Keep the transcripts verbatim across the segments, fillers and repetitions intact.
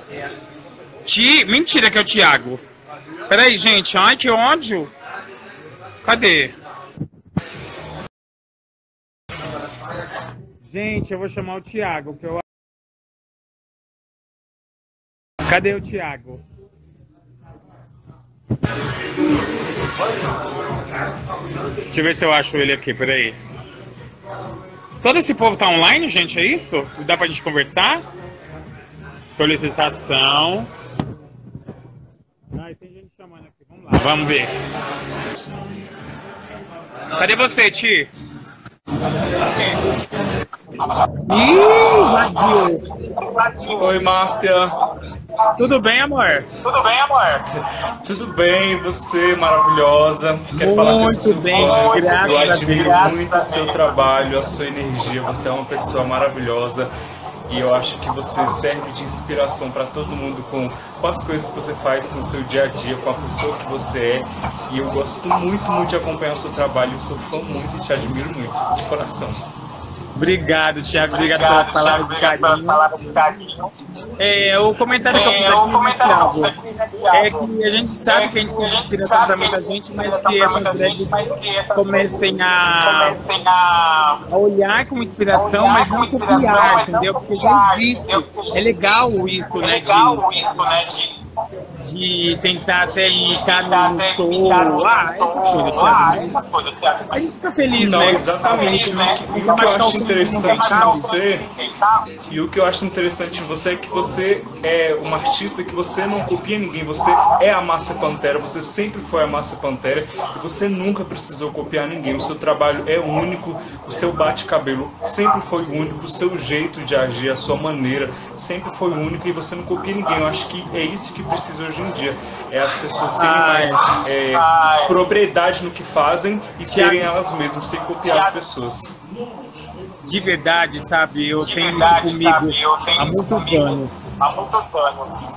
Ti... Mentira que é o Thiago. Peraí, gente. Ai, que ódio. Cadê? Gente, eu vou chamar o Thiago, que eu... Cadê o Thiago? Deixa eu ver se eu acho ele aqui, peraí. Todo esse povo tá online, gente, é isso? Dá pra gente conversar? Solicitação. Ai, tem gente chamando aqui, vamos lá. Vamos ver. Cadê você, Ti? Ih, oi, Márcia. Tudo bem, amor? Tudo bem, amor? Tudo bem, você maravilhosa. Quero falar desse seu bem, fã. graças Eu a admiro Deus. muito o seu trabalho, a sua energia. Você é uma pessoa maravilhosa. E eu acho que você serve de inspiração para todo mundo com, com as coisas que você faz, com o seu dia a dia, com a pessoa que você é. E eu gosto muito, muito de acompanhar o seu trabalho. Eu sou fã muito e te admiro muito, de coração. Obrigado, Thiago. Obrigado, Obrigado pela palavra de carinho. de carinho. É, o comentário que eu fiz É, o aqui, comentário Thiago, que eu fiz aqui, é que a gente sabe que a gente tem inspiração para muita gente, mas que essas dreads comecem a, comecem a, a olhar como inspiração, mas não copiar, entendeu? Porque já existe. É legal isso, né? De, de tentar até imitar no show. Ah, essas coisas, Thiago. A gente fica feliz, Não, né? exatamente, né? E o que eu acho interessante em você, e o que eu acho interessante em você é que você é uma artista que você não copia ninguém, você é a Márcia Pantera, você sempre foi a Márcia Pantera e você nunca precisou copiar ninguém. O seu trabalho é único, o seu bate-cabelo sempre foi único, o seu jeito de agir, a sua maneira sempre foi única e você não copia ninguém. Eu acho que é isso que precisa hoje em dia, é as pessoas terem mais é, propriedade no que fazem e serem elas mesmas, sem copiar as pessoas. De verdade, sabe? Eu De tenho verdade, isso comigo sabe? Eu tenho há isso muitos comigo anos. Há muitos anos.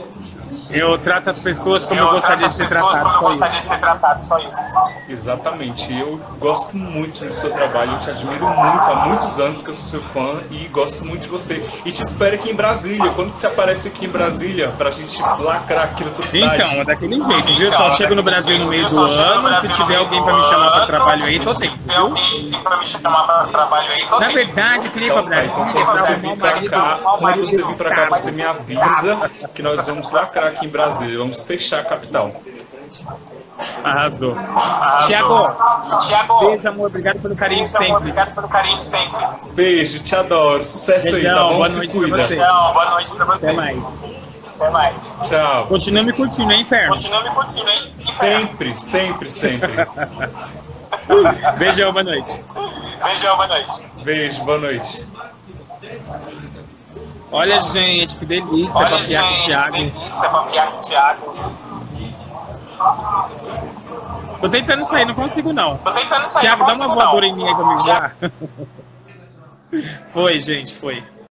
Eu trato as pessoas como eu, Eu gostaria de trato ser as pessoas tratado, como só eu gostaria isso. de ser tratado, só isso. Exatamente. Eu gosto muito do seu trabalho, eu te admiro muito, há muitos anos que eu sou seu fã e gosto muito de você. E te espero aqui em Brasília. Quando que você aparece aqui em Brasília pra gente lacrar aqui nessa cidade? Então, é daquele jeito, viu? Então, Só é chego no daquele Brasil jeito, no meio viu? do Só chego no ano, Brasil se no tiver meio alguém do pra me chamar pra ano, trabalho aí, tô se dentro, tiver viu? alguém pra me chamar pra trabalho aí, tô Na dentro. verdade, eu queria ir pra Então, tá, Brasília então quando pra você arrumar vir um pra marido, cá, um quando marido você vir pra cá, educado. você me avisa que nós vamos lacrar aqui em Brasília, vamos fechar a capital. Arrasou. Arrasou. Tiago, Tiago, beijo, amor. Obrigado pelo carinho beijo, amor, sempre. obrigado pelo carinho sempre. Beijo, te adoro. Sucesso aí, tá bom? Boa Se noite cuida. pra você. Não, boa noite pra você. Até mais. Até mais. Tchau. Continua me curtindo, hein, Inferno? Continua me curtindo, hein? Sempre, sempre, sempre. Beijão, boa noite. Beijão, boa noite. Beijo, boa noite. Olha, gente, que delícia Olha, papiar com o gente, que Thiago. delícia papiar com o Thiago. Tô tentando sair, não consigo não. Tô tentando sair, Thiago, não dá uma consigo, voadora não. em mim aí comigo já. Foi, gente, foi.